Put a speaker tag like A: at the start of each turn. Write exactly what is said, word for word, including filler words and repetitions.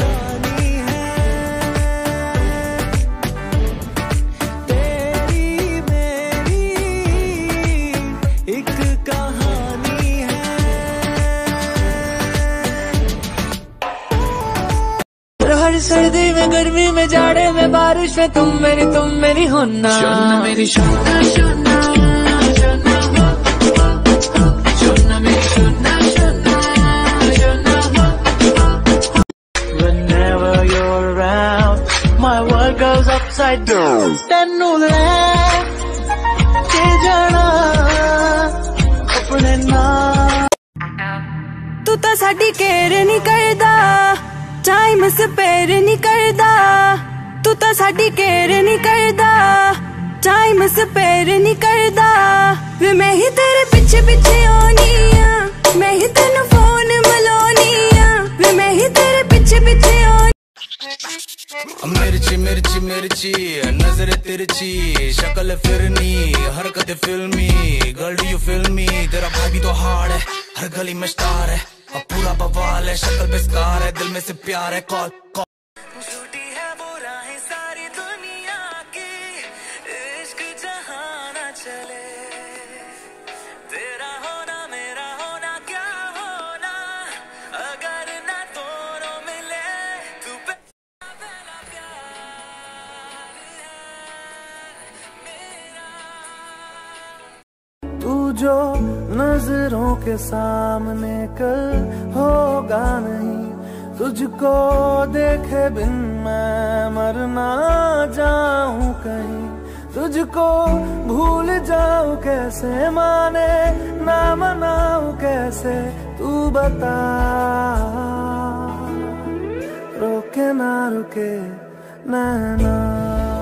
A: कहानी है, तेरी मेरी एक कहानी है। हर सर्दी में गर्मी में जाड़े में बारिश में तुम मेरी तुम मेरी होना, शोना मेरी शोना शोना शोना शोना मेरी Shona Shona Shona. Whenever you're around, my world goes upside down. तेनू ले के जाना अपने नाम।
B: तू तो साडी केयर नहीं करदा, टाइम स्पेयर नहीं करदा। तू तो साडी केयर नहीं करदा, टाइम स्पेयर नहीं करदा। वे मैं ही तेरे पीछे पीछे आनी आ, मैं ही तेनू फोन मिलानी आ। वे मैं ही तेरे पीछे पीछे आनी।
A: मिर्ची मिर्ची मिर्ची नजर तिरछी, शक्ल फिरनी हरकत फिल्मी, girl do you feel me. तेरा भाई भी तो हार्ड है, हर गली में स्टार है, अब पूरा बवाल है, शक्ल पे स्कार है, दिल में से प्यार है। कॉल कॉल झूठी है वो राहें सारी दुनिया की, इश्क जहां ना चले। तेरा होना मेरा होना क्या होना, अगर ना दोनों मिले। तू पहला प्यार है मेरा। तू जो नजरों के सामने कल होगा नहीं, तुझको देखे बिन मैं मर ना जाऊं कहीं। तुझको भूल जाऊं कैसे, माने ना मनाऊं कैसे, तू बता। रोके ना रुके नैना।